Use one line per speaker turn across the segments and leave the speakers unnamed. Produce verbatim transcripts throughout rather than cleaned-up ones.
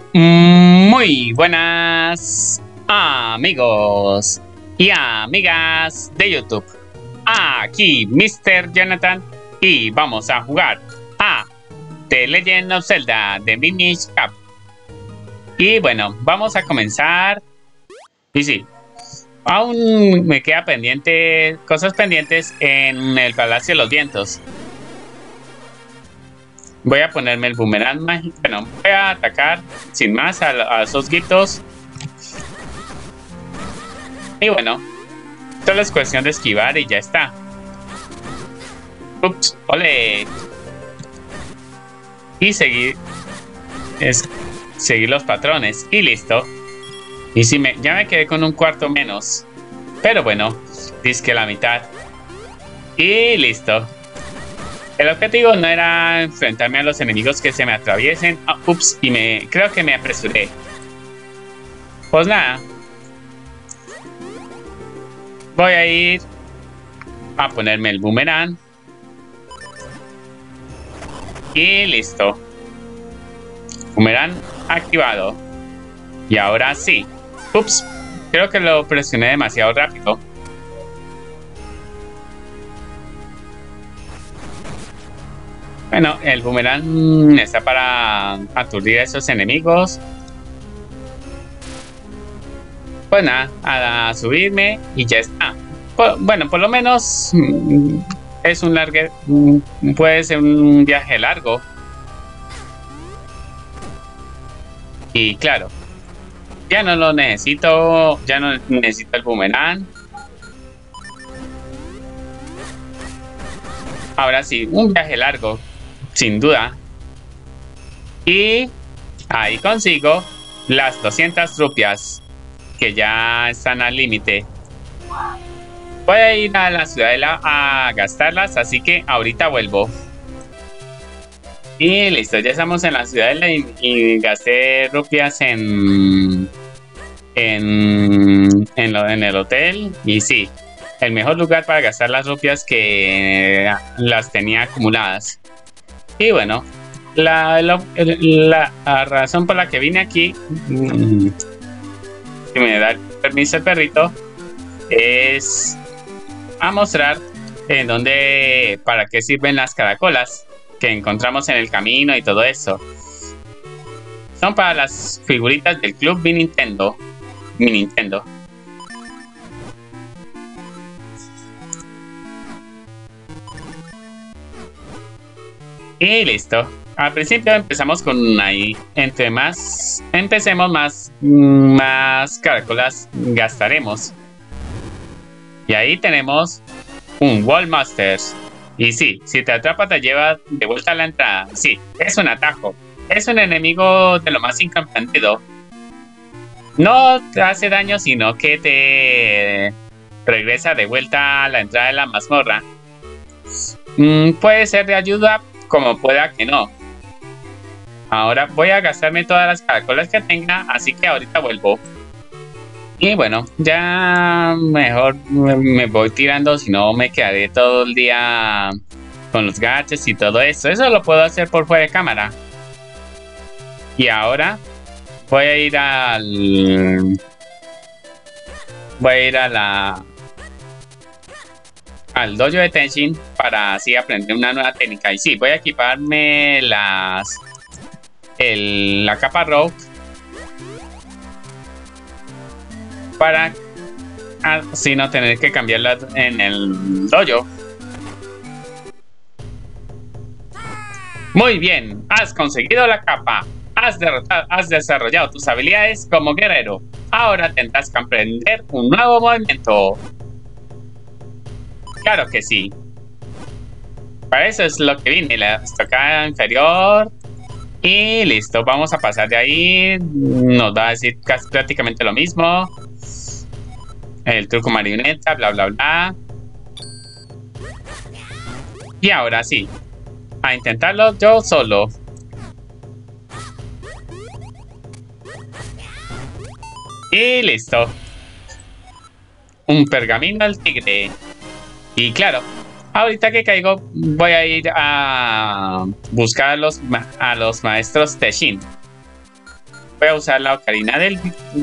Muy buenas amigos y amigas de YouTube. Aquí mister Jonathan y vamos a jugar a The Legend of Zelda de Minish Cap. Y bueno, vamos a comenzar. Y sí, aún me queda pendiente, cosas pendientes en el Palacio de los Vientos. Voy a ponerme el boomerang mágico. Bueno, voy a atacar sin más a, a esos guitos. Y bueno, solo es cuestión de esquivar y ya está. Ups, ole. Y seguir. Es seguir los patrones. Y listo. Y si me, ya me quedé con un cuarto menos. Pero bueno, disque la mitad. Y listo. El objetivo no era enfrentarme a los enemigos que se me atraviesen. Oh, ups, y me creo que me apresuré. Pues nada. Voy a ir a ponerme el boomerang. Y listo. Boomerang activado. Y ahora sí. Ups, creo que lo presioné demasiado rápido. Bueno, el boomerang está para aturdir a esos enemigos. Pues nada, a subirme y ya está. Bueno, por lo menos es un largo, puede ser un viaje largo. Y claro, ya no lo necesito, ya no necesito el boomerang. Ahora sí, un viaje largo. Sin duda. Y ahí consigo las doscientas rupias que ya están al límite. Voy a ir a la ciudadela a gastarlas, así que ahorita vuelvo. Y listo, ya estamos en la ciudadela y, y gasté rupias en en, en, lo, en el hotel. Y sí, el mejor lugar para gastar las rupias que las tenía acumuladas. Y bueno, la, la, la, la razón por la que vine aquí, si me da el permiso el perrito, es a mostrar en dónde, para qué sirven las caracolas que encontramos en el camino y todo eso. Son para las figuritas del club Mi Nintendo. Mi Nintendo. Y listo. Al principio empezamos con ahí. Entre más empecemos, más, más caracolas gastaremos. Y ahí tenemos un Wall Masters. Y sí, si te atrapa te lleva de vuelta a la entrada. Sí, es un atajo. Es un enemigo de lo más incomprendido. No te hace daño, sino que te regresa de vuelta a la entrada de la mazmorra. Mm, puede ser de ayuda, como pueda que no. Ahora voy a gastarme todas las caracolas que tenga, así que ahorita vuelvo. Y bueno, ya mejor me voy tirando, si no me quedaré todo el día con los gadgets y todo eso. Eso lo puedo hacer por fuera de cámara. Y ahora voy a ir al... Voy a ir a la... al dojo de Tenshin para así aprender una nueva técnica. Y sí, voy a equiparme las el, la capa Rogue para así no tener que cambiarla en el dojo. Muy bien, has conseguido la capa. Has, derrotado, has desarrollado tus habilidades como guerrero. Ahora tendrás que aprender un nuevo movimiento. Claro que sí. Para eso es lo que vine, la estocada inferior. Y listo, vamos a pasar de ahí. Nos va a decir casi prácticamente lo mismo. El truco marioneta, bla bla bla. Y ahora sí, a intentarlo yo solo. Y listo. Un pergamino al tigre. Y claro, ahorita que caigo voy a ir a buscar a los, a los maestros Teshin. Voy a usar la ocarina del...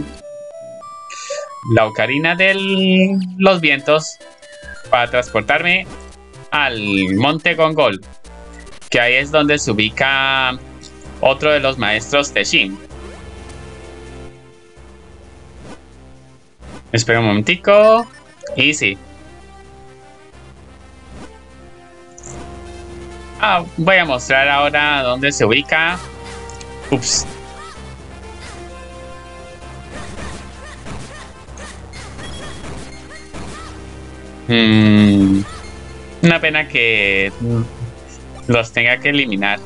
La ocarina de los vientos para transportarme al Monte Gongol, que ahí es donde se ubica otro de los maestros Teshin. Espera un momentico. Y sí. Ah, voy a mostrar ahora dónde se ubica. Ups. Mm, una pena que los tenga que eliminar.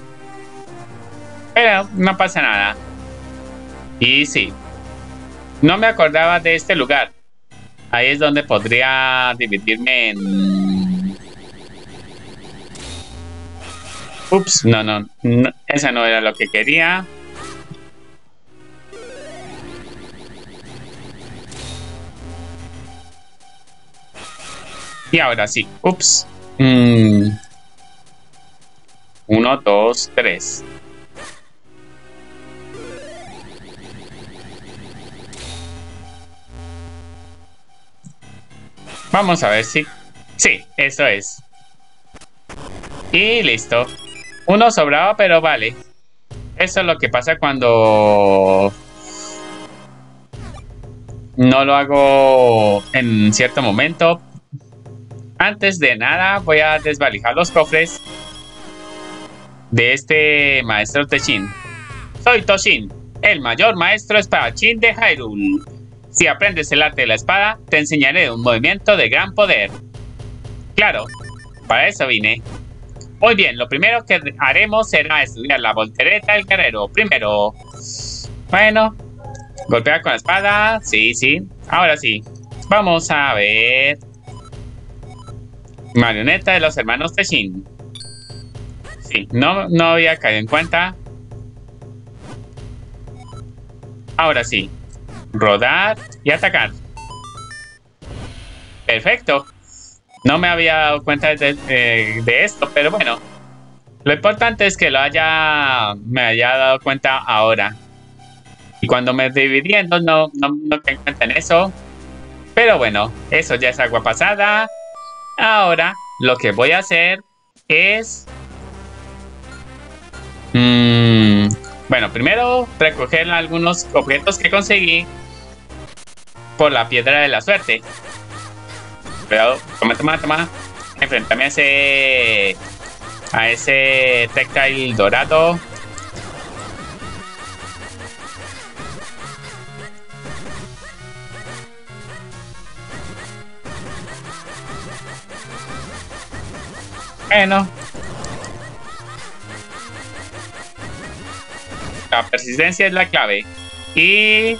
Pero no pasa nada. Y sí. No me acordaba de este lugar. Ahí es donde podría dividirme en... Ups, no, no, no, esa no era lo que quería. Y ahora sí, ups. Mm. Uno, dos, tres. Vamos a ver si... Sí, eso es. Y listo. Uno sobraba, pero vale. Eso es lo que pasa cuando no lo hago en cierto momento. Antes de nada, voy a desvalijar los cofres de este maestro Teshin. Soy Toshin, el mayor maestro espadachín de Hyrule. Si aprendes el arte de la espada, te enseñaré un movimiento de gran poder. Claro, para eso vine. Muy bien, lo primero que haremos será estudiar la voltereta del guerrero. Primero, bueno, golpear con la espada. Sí, sí, ahora sí. Vamos a ver. Marioneta de los hermanos Teshin. Sí, no, no había caído en cuenta. Ahora sí. Rodar y atacar. Perfecto. No me había dado cuenta de, de, de esto, pero bueno. Lo importante es que lo haya me haya dado cuenta ahora. Y cuando me dividí, entonces no, no, no te cuenta en eso. Pero bueno, eso ya es agua pasada. Ahora lo que voy a hacer es... Mmm, bueno, primero recoger algunos objetos que conseguí por la piedra de la suerte. Cuidado, toma, toma, toma. Enfréntame a ese... A ese Tectile dorado. Bueno. La persistencia es la clave. Y...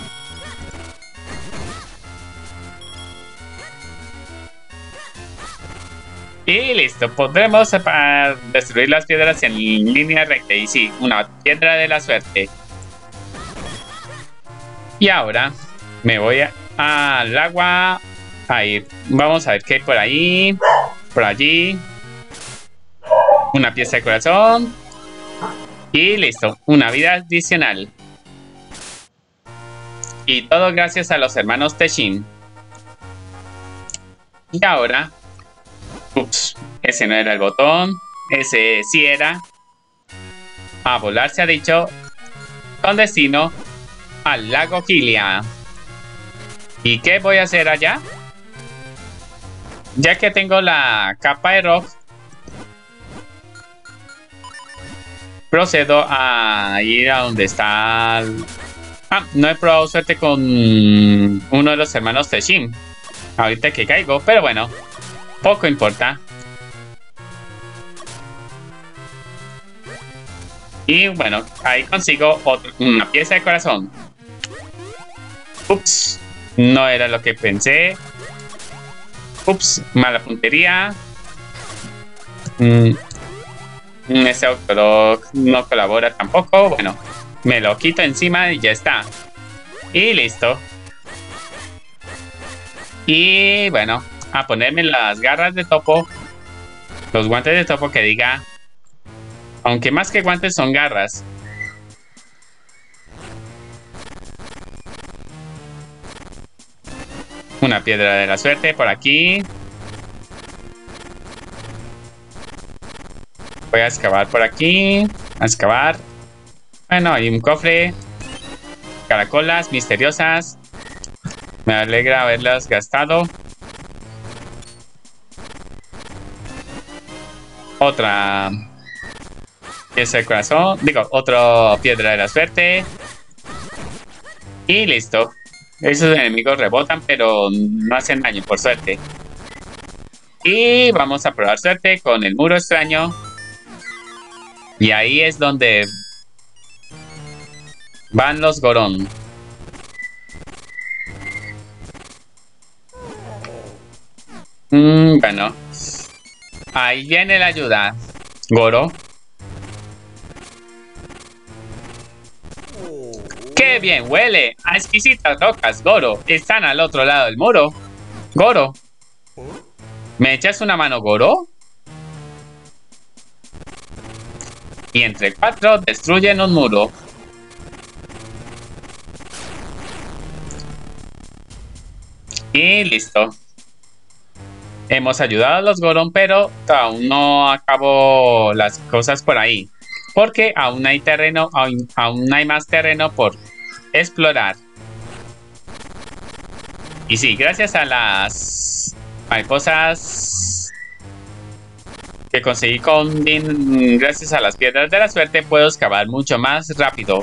Y listo, podremos destruir las piedras en línea recta. Y sí, una piedra de la suerte. Y ahora me voy a, al agua a ir. Vamos a ver qué hay por ahí. Por allí. Una pieza de corazón. Y listo, una vida adicional. Y todo gracias a los hermanos Teshin. Y ahora... Ups, ese no era el botón. Ese sí era. A volar se ha dicho. Con destino al lago Hylia. ¿Y qué voy a hacer allá? Ya que tengo la capa de rock, procedo a ir a donde está... El... Ah, no he probado suerte con uno de los hermanos Teshin. Ahorita que caigo, pero bueno. Poco importa. Y bueno, ahí consigo otro, una pieza de corazón. Ups, no era lo que pensé. Ups, mala puntería. Mm, ese auto no colabora tampoco. Bueno, me lo quito encima y ya está. Y listo. Y bueno, a ponerme las garras de topo. Los guantes de topo que diga. Aunque más que guantes son garras. Una piedra de la suerte por aquí. Voy a excavar por aquí. A excavar. Bueno, hay un cofre. Caracolas misteriosas. Me alegra haberlas gastado. Otra pieza de corazón. Digo, otra piedra de la suerte. Y listo. Esos enemigos rebotan, pero no hacen daño, por suerte. Y vamos a probar suerte con el muro extraño. Y ahí es donde van los Gorón. Mm, bueno. Ahí viene la ayuda. Goro. ¡Qué bien huele! A exquisitas rocas, Goro. Están al otro lado del muro. Goro. ¿Me echas una mano, Goro? Y entre cuatro destruyen un muro. Y listo. Hemos ayudado a los Goron, pero aún no acabo las cosas por ahí. Porque aún hay terreno, aún, aún hay más terreno por explorar. Y sí, gracias a las mariposas que conseguí con Din, gracias a las piedras de la suerte, puedo excavar mucho más rápido.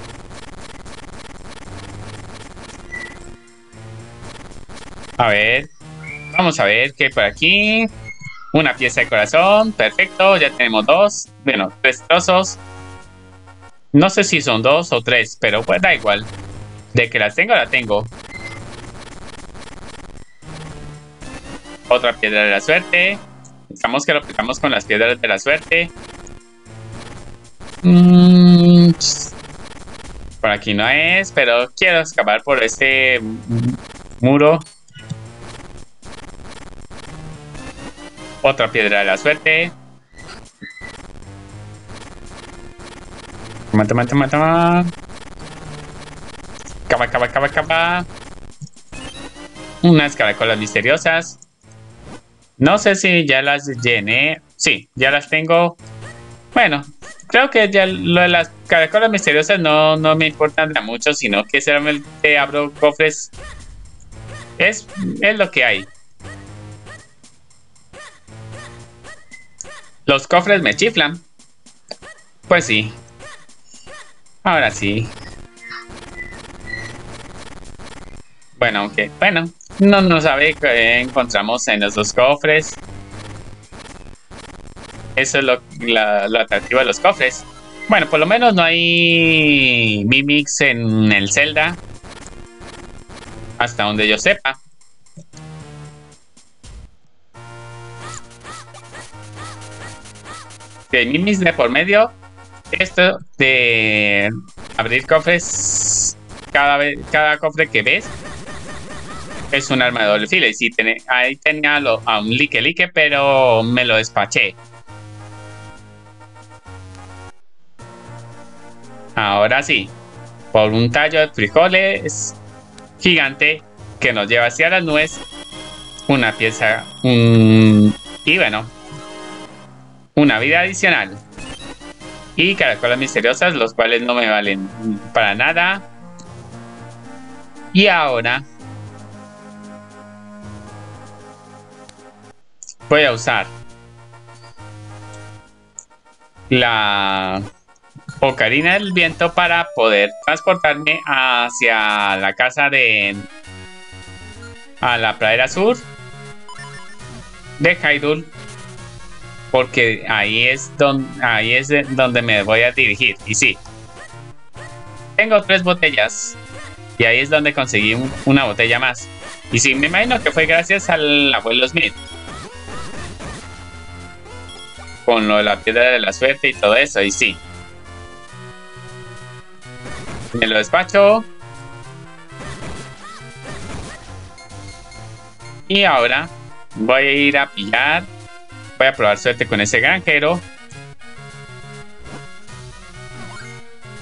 A ver, vamos a ver qué hay por aquí. Una pieza de corazón, perfecto, ya tenemos dos, bueno, tres trozos. No sé si son dos o tres, pero pues da igual. De que las tengo, la tengo. Otra piedra de la suerte. Estamos que lo aplicamos con las piedras de la suerte. Mm, por aquí no es, pero quiero excavar por este muro. Otra piedra de la suerte. Toma, toma, toma, toma. Cava, cava, cava, cava. Unas caracolas misteriosas. No sé si ya las llené. Sí, ya las tengo. Bueno, creo que ya lo de las caracolas misteriosas no, no me importan mucho, sino que solamente abro cofres. Es, es lo que hay. Los cofres me chiflan. Pues sí. Ahora sí. Bueno, aunque, bueno, no nos sabe qué encontramos en los dos cofres. Eso es lo, la, lo atractivo de los cofres. Bueno, por lo menos no hay Mimics en el Zelda. Hasta donde yo sepa. Si hay Mimics de por medio, esto de abrir cofres, cada vez, cada cofre que ves es un arma de doble filo. Y sí, ten, ahí tenía lo, a un like like, pero me lo despaché. Ahora sí, por un tallo de frijoles gigante que nos lleva hacia las nubes, una pieza, un, y bueno, una vida adicional. Y caracolas misteriosas, los cuales no me valen para nada. Y ahora voy a usar la Ocarina del Viento para poder transportarme hacia la casa de... a la pradera sur de Hyrule. Porque ahí es donde, ahí es donde me voy a dirigir. Y sí, tengo tres botellas. Y ahí es donde conseguí un, una botella más. Y sí, me imagino que fue gracias al abuelo Smith. Con lo de la piedra de la suerte y todo eso. Y sí. Me lo despacho. Y ahora voy a ir a pillar. Voy a probar suerte con ese granjero.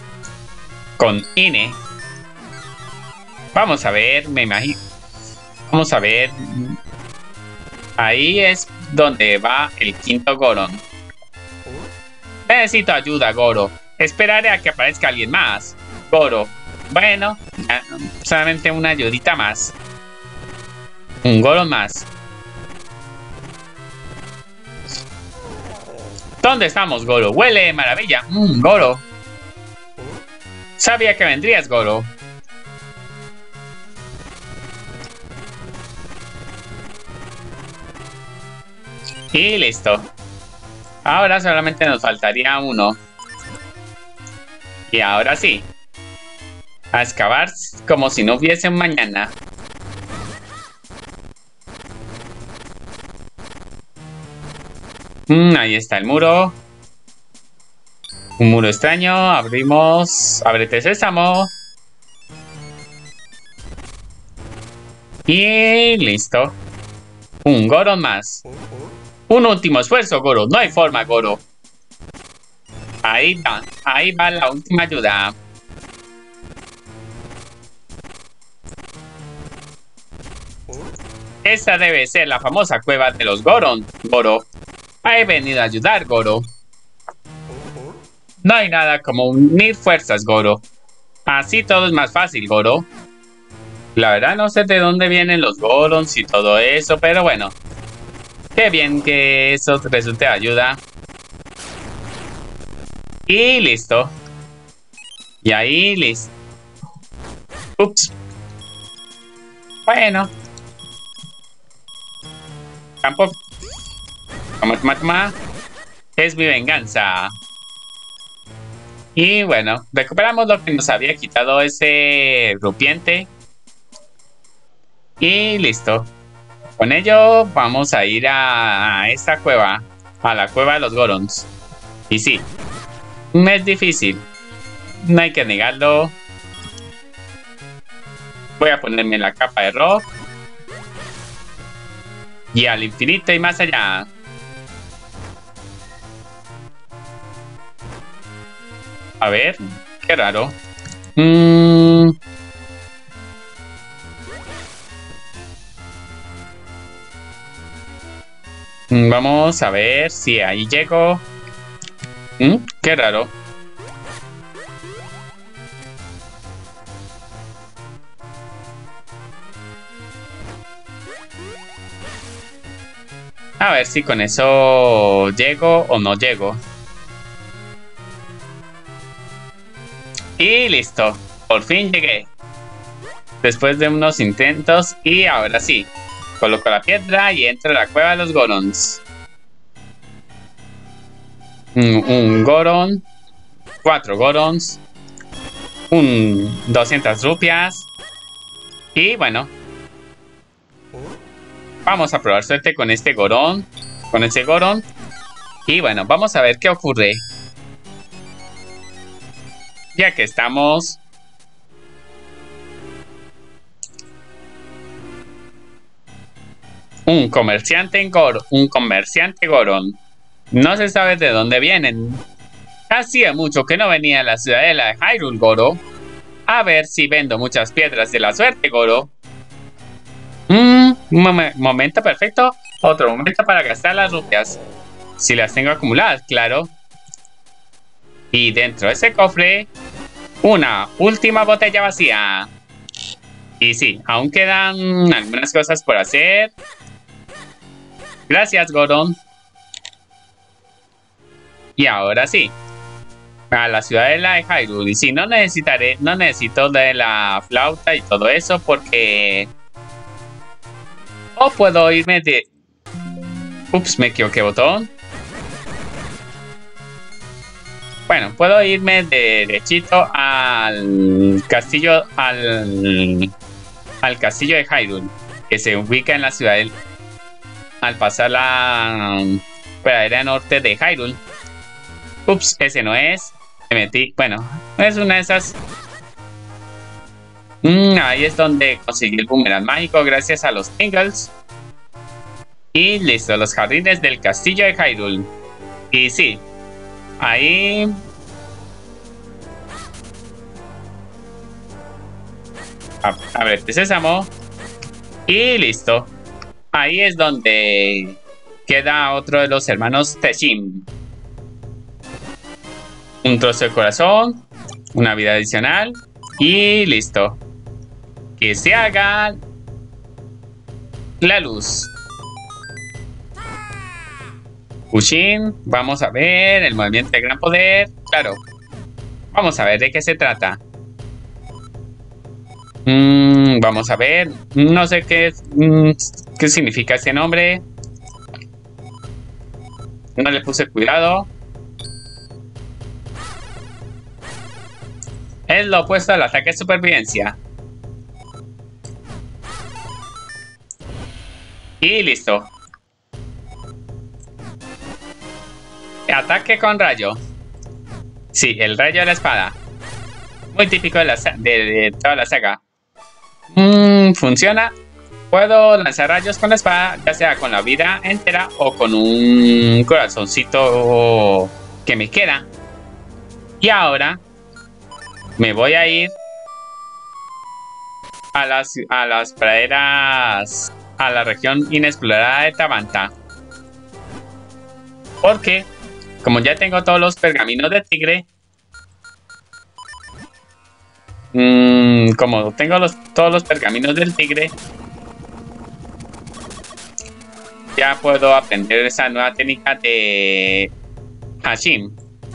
Con Ine. Vamos a ver, me imagino. Vamos a ver. Ahí es donde va el quinto Goron. Necesito ayuda, Goro. Esperaré a que aparezca alguien más. Goro. Bueno, solamente una ayudita más. Un Goron más. ¿Dónde estamos, Goro? Huele de maravilla. Mmm, Goro. Sabía que vendrías, Goro. Y listo. Ahora solamente nos faltaría uno. Y ahora sí. A excavar como si no hubiese un mañana. Mm, ahí está el muro. Un muro extraño. Abrimos. Ábrete sésamo. Y listo. Un Goron más. Un último esfuerzo, Goro. No hay forma, Goro. Ahí va. Ahí va la última ayuda. Esta debe ser la famosa cueva de los Goron, Goro. He venido a ayudar, Goro. No hay nada como unir fuerzas, Goro. Así todo es más fácil, Goro. La verdad no sé de dónde vienen los Gorons y todo eso, pero bueno. Qué bien que eso resulte de ayuda. Y listo. Y ahí listo. Ups. Bueno. Tampoco. Toma, toma, toma. Es mi venganza. Y bueno, recuperamos lo que nos había quitado ese rupiente. Y listo. Con ello vamos a ir a esta cueva. A la cueva de los Gorons. Y sí. Es difícil. No hay que negarlo. Voy a ponerme la capa de rock. Y al infinito y más allá. A ver, qué raro. Mm. Vamos a ver si ahí llego. Mm, qué raro. A ver si con eso llego o no llego. Y listo. Por fin llegué. Después de unos intentos. Y ahora sí. Coloco la piedra y entro a la cueva de los Gorons. Un, un Goron. Cuatro Gorons. Un doscientas rupias. Y bueno. Vamos a probar suerte con este Goron. Con ese Goron. Y bueno, vamos a ver qué ocurre. Ya que estamos. Un comerciante en Goron. Un comerciante Goron. No se sabe de dónde vienen. Hacía mucho que no venía a la ciudadela de Hyrule, Goro. A ver si vendo muchas piedras de la suerte, Goro. Mmm, un mom momento perfecto. Otro momento para gastar las rupias. Si las tengo acumuladas, claro. Y dentro de ese cofre, una última botella vacía. Y sí, aún quedan algunas cosas por hacer. Gracias, Goron. Y ahora sí. A la ciudadela de Hyrule. Y sí, no necesitaré, no necesito de la flauta y todo eso porque... O puedo irme de... Ups, me equivoqué botón. Bueno, puedo irme de derechito al castillo, al, al castillo de Hyrule, que se ubica en la ciudad del, al pasar la pradera norte de Hyrule. Ups, ese no es. Me metí, bueno, es una de esas. Mm, ahí es donde conseguí el boomerang mágico gracias a los Tingles. Y listo, los jardines del castillo de Hyrule. Y sí, ahí... A, a ver, este sésamo. Y listo. Ahí es donde queda otro de los hermanos Teshin. Un trozo de corazón, una vida adicional y listo. Que se haga la luz. Kushin, vamos a ver el movimiento de gran poder. Claro, vamos a ver de qué se trata. Mm, vamos a ver, no sé qué, mm, qué significa ese nombre. No le puse cuidado. Es lo opuesto al ataque de supervivencia. Y listo. Ataque con rayo. Sí, el rayo de la espada. Muy típico de, la, de, de toda la saga. Mm, funciona. Puedo lanzar rayos con la espada, ya sea con la vida entera o con un corazoncito que me queda. Y ahora me voy a ir a las, a las praderas, a la región inexplorada de Tabanta. Porque, como ya tengo todos los pergaminos de tigre, mmm, como tengo los, todos los pergaminos del tigre, ya puedo aprender esa nueva técnica de Hashim.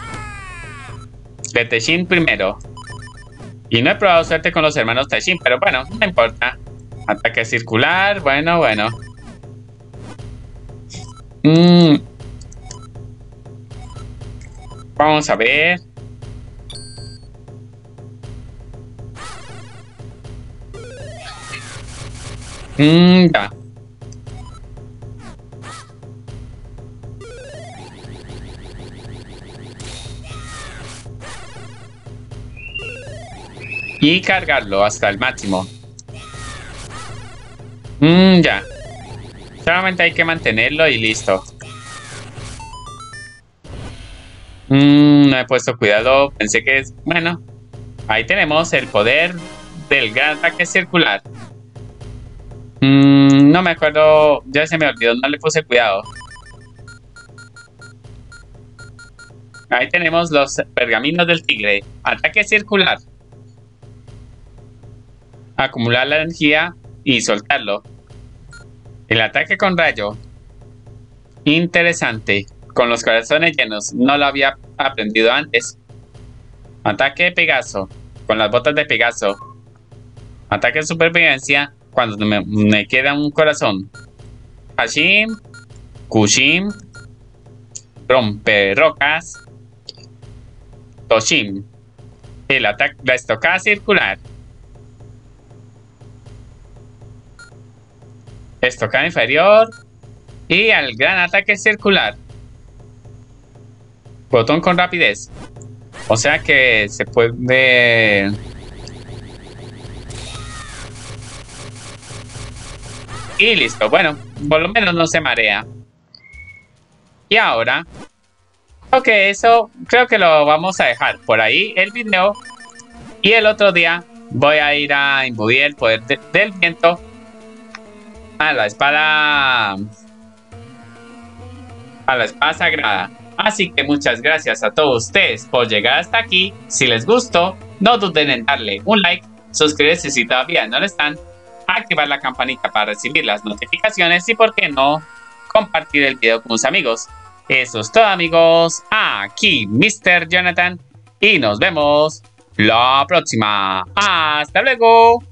De Teshin primero. Y no he probado suerte con los hermanos Teshin, pero bueno, no importa. Ataque circular, bueno, bueno. Mm. Vamos a ver. Mm, ya. Y cargarlo hasta el máximo. Mm, ya. Solamente hay que mantenerlo y listo. Mm, no he puesto cuidado. Pensé que es... Bueno. Ahí tenemos el poder del gran ataque circular. Mm, no me acuerdo. Ya se me olvidó. No le puse cuidado. Ahí tenemos los pergaminos del tigre. Ataque circular. Acumular la energía y soltarlo. El ataque con rayo. Interesante. Con los corazones llenos. No lo había aprendido antes. Ataque de Pegaso. Con las botas de Pegaso. Ataque de supervivencia. Cuando me, me queda un corazón. Hashim. Kushin. Rompe rocas. Toshin. El ataque. La estocada circular. Estocada inferior. Y al gran ataque circular. Botón con rapidez. O sea que se puede... Y listo. Bueno, por lo menos no se marea. Y ahora... Ok, eso creo que lo vamos a dejar por ahí el video. Y el otro día voy a ir a imbuir el poder de, del viento a la espada... A la espada sagrada. Así que muchas gracias a todos ustedes por llegar hasta aquí. Si les gustó, no duden en darle un like, suscribirse si todavía no lo están, activar la campanita para recibir las notificaciones y, por qué no, compartir el video con sus amigos. Eso es todo, amigos. Aquí mister Jonathan y nos vemos la próxima. ¡Hasta luego!